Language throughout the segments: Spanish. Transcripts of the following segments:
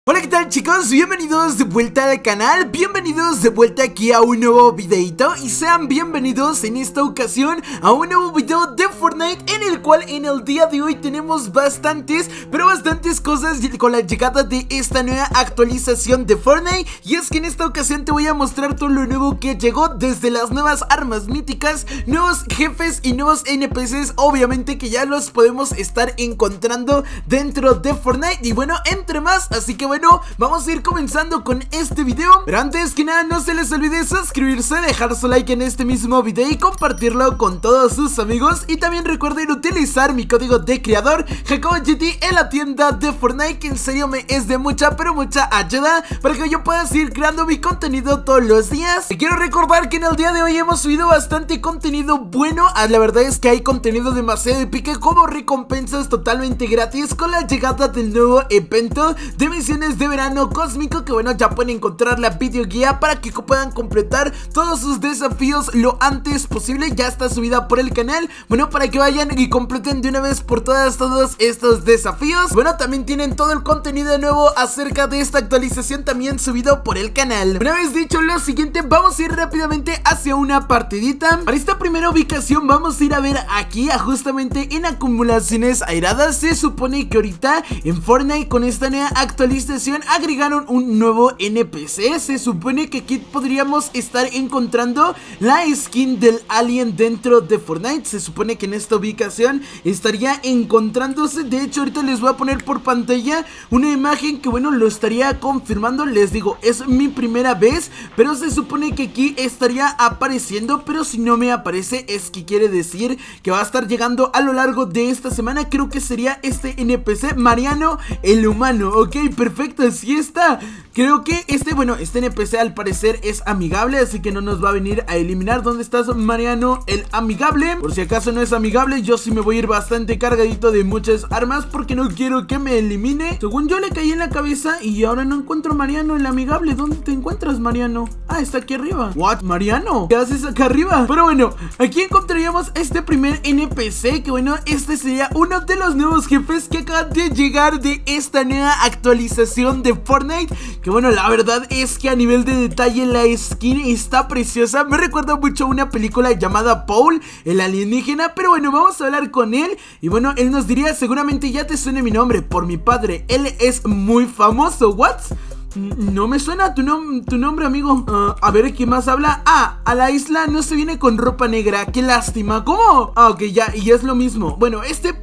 Hola, ¿qué tal, chicos? Bienvenidos de vuelta al canal, bienvenidos de vuelta aquí a un nuevo videito y sean bienvenidos en esta ocasión a un nuevo video de Fortnite en el cual en el día de hoy tenemos bastantes cosas con la llegada de esta nueva actualización de Fortnite. Y es que en esta ocasión te voy a mostrar todo lo nuevo que llegó, desde las nuevas armas míticas, nuevos jefes y nuevos NPCs, obviamente que ya los podemos estar encontrando dentro de Fortnite y bueno, entre más, así que bueno, vamos a ir comenzando con este video. Pero antes que nada, no se les olvide suscribirse, dejar su like en este mismo video y compartirlo con todos sus amigos. Y también recuerden utilizar mi código de creador JacoboGT en la tienda de Fortnite, que en serio me es de mucha, pero mucha ayuda para que yo pueda seguir creando mi contenido todos los días. Y quiero recordar que en el día de hoy hemos subido bastante contenido bueno. La verdad es que hay contenido demasiado épico, como recompensas totalmente gratis con la llegada del nuevo evento de misiones de verano cósmico, que bueno, ya pueden encontrar la videoguía para que puedan completar todos sus desafíos lo antes posible. Ya está subida por el canal, bueno, para que vayan y completen de una vez por todas todos estos desafíos. Bueno, también tienen todo el contenido nuevo acerca de esta actualización también subido por el canal. Una vez dicho lo siguiente, vamos a ir rápidamente hacia una partidita. Para esta primera ubicación vamos a ir a ver aquí justamente en acumulaciones airadas. Se supone que ahorita en Fortnite con esta nueva actualización agregaron un nuevo NPC. Se supone que aquí podríamos estar encontrando la skin del alien dentro de Fortnite. Se supone que en esta ubicación estaría encontrándose. De hecho, ahorita les voy a poner por pantalla una imagen que bueno, lo estaría confirmando. Les digo, es mi primera vez, pero se supone que aquí estaría apareciendo. Pero si no me aparece, es que quiere decir que va a estar llegando a lo largo de esta semana. Creo que sería este NPC, Mariano el humano. Ok, perfecto, así está. Creo que este NPC al parecer es amigable, así que no nos va a venir a eliminar. ¿Dónde estás, Mariano el amigable? Por si acaso no es amigable, yo sí me voy a ir bastante cargadito de muchas armas porque no quiero que me elimine. Según yo le caí en la cabeza y ahora no encuentro a Mariano el amigable. ¿Dónde te encuentras, Mariano? Ah, está aquí arriba. ¿What? ¿Mariano? ¿Qué haces acá arriba? Pero bueno, aquí encontraríamos este primer NPC, que bueno, este sería uno de los nuevos jefes que acaban de llegar de esta nueva actualización de Fortnite. Que bueno, la verdad es que a nivel de detalle la skin está preciosa. Me recuerda mucho a una película llamada Paul, el alienígena. Pero bueno, vamos a hablar con él y bueno, él nos diría, seguramente ya te suene mi nombre, por mi padre, él es muy famoso. ¿What? No me suena tu nombre, amigo. A ver, ¿quién más habla? Ah, a la isla no se viene con ropa negra. Qué lástima. ¿Cómo? Ah, ok, ya, y es lo mismo. Bueno, este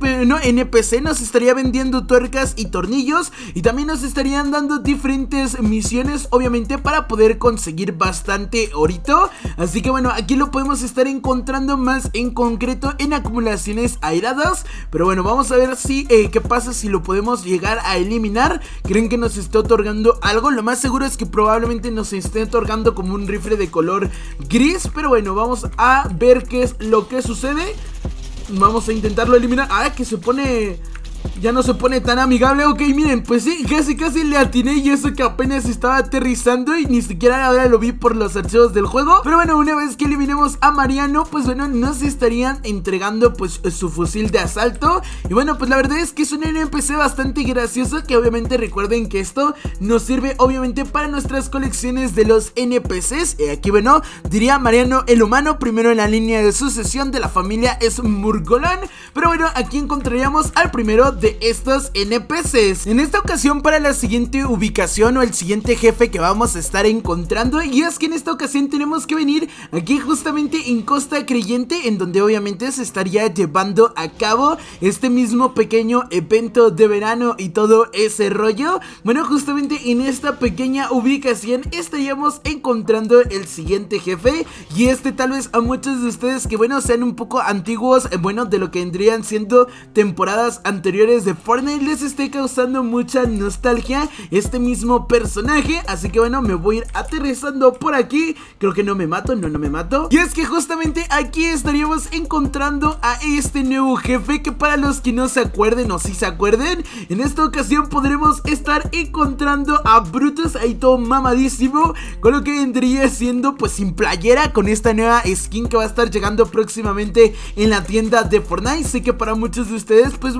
NPC nos estaría vendiendo tuercas y tornillos, y también nos estarían dando diferentes misiones, obviamente, para poder conseguir bastante orito. Así que bueno, aquí lo podemos estar encontrando más en concreto en acumulaciones airadas. Pero bueno, vamos a ver si qué pasa si lo podemos llegar a eliminar. ¿Creen que nos está otorgando algo? Lo más seguro es que probablemente nos esté otorgando como un rifle de color gris. Pero bueno, vamos a ver qué es lo que sucede. Vamos a intentarlo eliminar. Ah, que se pone... ya no se pone tan amigable. Ok, miren, pues sí, casi le atiné, y eso que apenas estaba aterrizando y ni siquiera ahora lo vi por los archivos del juego. Pero bueno, una vez que eliminemos a Mariano, pues bueno, nos estarían entregando pues su fusil de asalto. Y bueno, pues la verdad es que es un NPC bastante gracioso, que obviamente recuerden que esto nos sirve obviamente para nuestras colecciones de los NPCs. Aquí bueno, diría Mariano el humano, primero en la línea de sucesión de la familia es Murgolán. Pero bueno, aquí encontraríamos al primero de estos NPCs. En esta ocasión, para la siguiente ubicación o el siguiente jefe que vamos a estar encontrando, y es que en esta ocasión tenemos que venir aquí justamente en Costa Creyente, en donde obviamente se estaría llevando a cabo este mismo pequeño evento de verano y todo ese rollo. Bueno, justamente en esta pequeña ubicación estaríamos encontrando el siguiente jefe, y este tal vez a muchos de ustedes que bueno, sean un poco antiguos, bueno, de lo que vendrían siendo temporadas anteriores de Fortnite, les esté causando mucha nostalgia este mismo personaje. Así que bueno, me voy a ir aterrizando por aquí. Creo que no me mato, no me mato. Y es que justamente aquí estaríamos encontrando a este nuevo jefe, que para los que no se acuerden o si se acuerden, en esta ocasión podremos estar encontrando a Brutus ahí todo mamadísimo, con lo que vendría siendo pues sin playera, con esta nueva skin que va a estar llegando próximamente en la tienda de Fortnite. Sé que para muchos de ustedes pues bueno, Brutus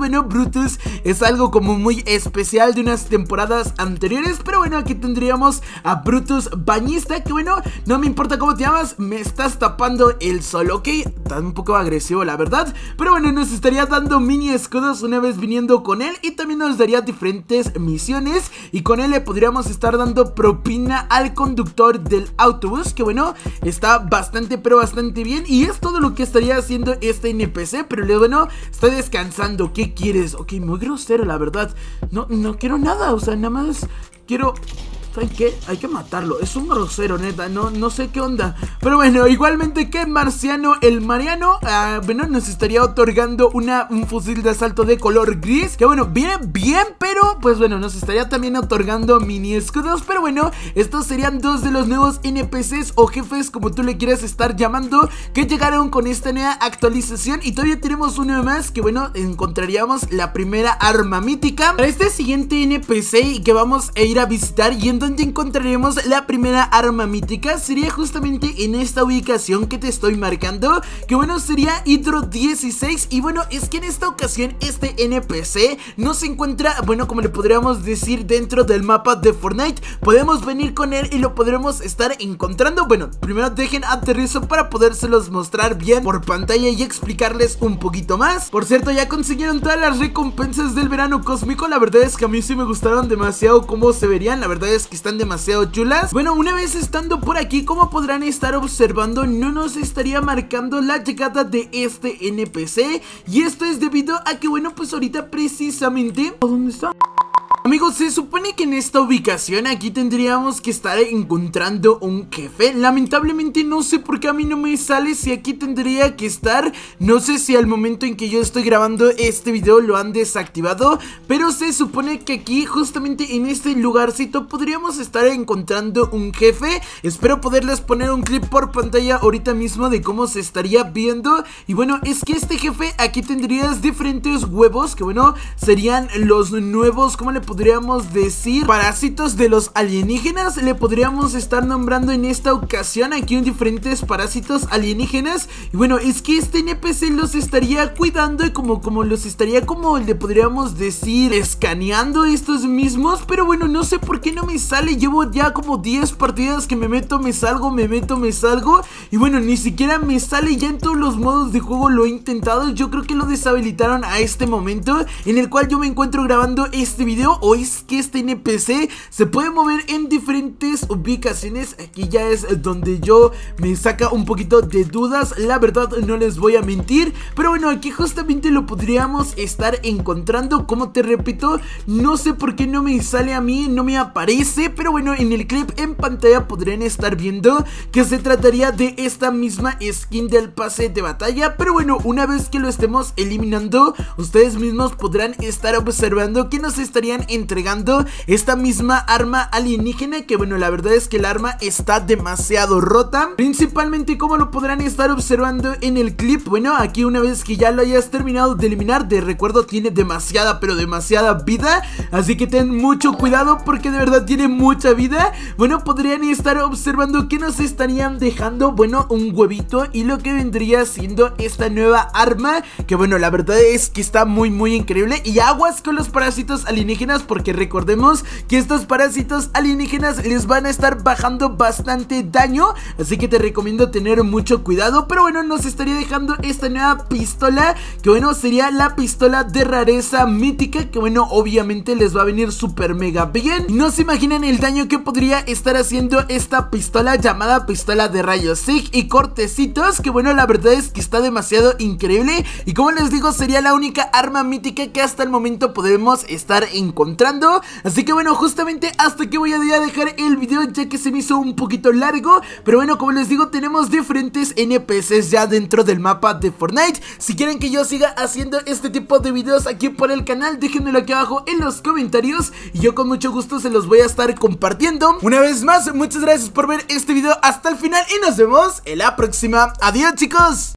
Brutus es algo como muy especial de unas temporadas anteriores. Pero bueno, aquí tendríamos a Brutus Bañista, que bueno, no me importa cómo te llamas, me estás tapando el sol, ¿ok? Está un poco agresivo la verdad, pero bueno, nos estaría dando mini escudos una vez viniendo con él. Y también nos daría diferentes misiones, y con él le podríamos estar dando propina al conductor del autobús, que bueno, está bastante pero bastante bien. Y es todo lo que estaría haciendo este NPC. Pero bueno, está descansando. ¿Qué quieres? Ok, muy grosero la verdad. No quiero nada, o sea, nada más quiero... ¿Saben qué? Hay que matarlo, es un grosero, neta, no sé qué onda. Pero bueno, igualmente que Marciano el Mariano, bueno, nos estaría otorgando un fusil de asalto de color gris, que bueno, viene bien, pero pues bueno, nos estaría también otorgando mini escudos. Pero bueno, estos serían dos de los nuevos NPCs o jefes, como tú le quieras estar llamando, que llegaron con esta nueva actualización. Y todavía tenemos uno más, que bueno, encontraríamos la primera arma mítica para este siguiente NPC que vamos a ir a visitar. Y en donde encontraremos la primera arma mítica sería justamente en esta ubicación que te estoy marcando, que bueno, sería Hydro 16. Y bueno, es que en esta ocasión este NPC no se encuentra, bueno, como le podríamos decir, dentro del mapa de Fortnite. Podemos venir con él y lo podremos estar encontrando. Bueno, primero dejen aterrizo para podérselos mostrar bien por pantalla y explicarles un poquito más. Por cierto, ya consiguieron todas las recompensas del verano cósmico. La verdad es que a mí sí me gustaron demasiado cómo se verían. La verdad es que están demasiado chulas. Bueno, una vez estando por aquí, como podrán estar observando, no nos estaría marcando la llegada de este NPC. Y esto es debido a que, bueno, pues ahorita precisamente... ¿Dónde está? Amigos, se supone que en esta ubicación aquí tendríamos que estar encontrando un jefe. Lamentablemente no sé por qué a mí no me sale si aquí tendría que estar. No sé si al momento en que yo estoy grabando este video lo han desactivado, pero se supone que aquí, justamente en este lugarcito, podríamos estar encontrando un jefe. Espero poderles poner un clip por pantalla ahorita mismo de cómo se estaría viendo. Y bueno, es que este jefe aquí tendrías diferentes huevos, que bueno, serían los nuevos, ¿cómo le podríamos decir? Parásitos de los alienígenas. Le podríamos estar nombrando en esta ocasión aquí en diferentes parásitos alienígenas. Y bueno, es que este NPC los estaría cuidando y como los estaría, como le podríamos decir, escaneando estos mismos. Pero bueno, no sé por qué no me sale. Llevo ya como 10 partidas que me meto, me salgo, me meto, me salgo. Y bueno, ni siquiera me sale. Ya en todos los modos de juego lo he intentado. Yo creo que lo deshabilitaron a este momento en el cual yo me encuentro grabando este video. O es que este NPC se puede mover en diferentes ubicaciones. Aquí ya es donde yo me saca un poquito de dudas, la verdad no les voy a mentir. Pero bueno, aquí justamente lo podríamos estar encontrando. Como te repito, no sé por qué no me sale a mí, no me aparece. Pero bueno, en el clip en pantalla podrían estar viendo que se trataría de esta misma skin del pase de batalla. Pero bueno, una vez que lo estemos eliminando, ustedes mismos podrán estar observando que nos estarían entregando esta misma arma alienígena, que bueno, la verdad es que el arma está demasiado rota. Principalmente, como lo podrán estar observando en el clip, bueno, aquí una vez que ya lo hayas terminado de eliminar, de recuerdo tiene demasiada, pero demasiada vida, así que ten mucho cuidado porque de verdad tiene mucha vida. Bueno, podrían estar observando que nos estarían dejando, bueno, un huevito y lo que vendría siendo esta nueva arma, que bueno, la verdad es que está muy increíble. Y aguas con los parásitos alienígenas, porque recordemos que estos parásitos alienígenas les van a estar bajando bastante daño, así que te recomiendo tener mucho cuidado. Pero bueno, nos estaría dejando esta nueva pistola, que bueno, sería la pistola de rareza mítica, que bueno, obviamente les va a venir súper mega bien. No se imaginan el daño que podría estar haciendo esta pistola llamada pistola de rayos Sig y cortecitos, que bueno, la verdad es que está demasiado increíble. Y como les digo, sería la única arma mítica que hasta el momento podemos estar encontrando. Así que bueno, justamente hasta aquí voy a dejar el video, ya que se me hizo un poquito largo. Pero bueno, como les digo, tenemos diferentes NPCs ya dentro del mapa de Fortnite. Si quieren que yo siga haciendo este tipo de videos aquí por el canal, déjenmelo aquí abajo en los comentarios y yo con mucho gusto se los voy a estar compartiendo. Una vez más, muchas gracias por ver este video hasta el final y nos vemos en la próxima. Adiós, chicos.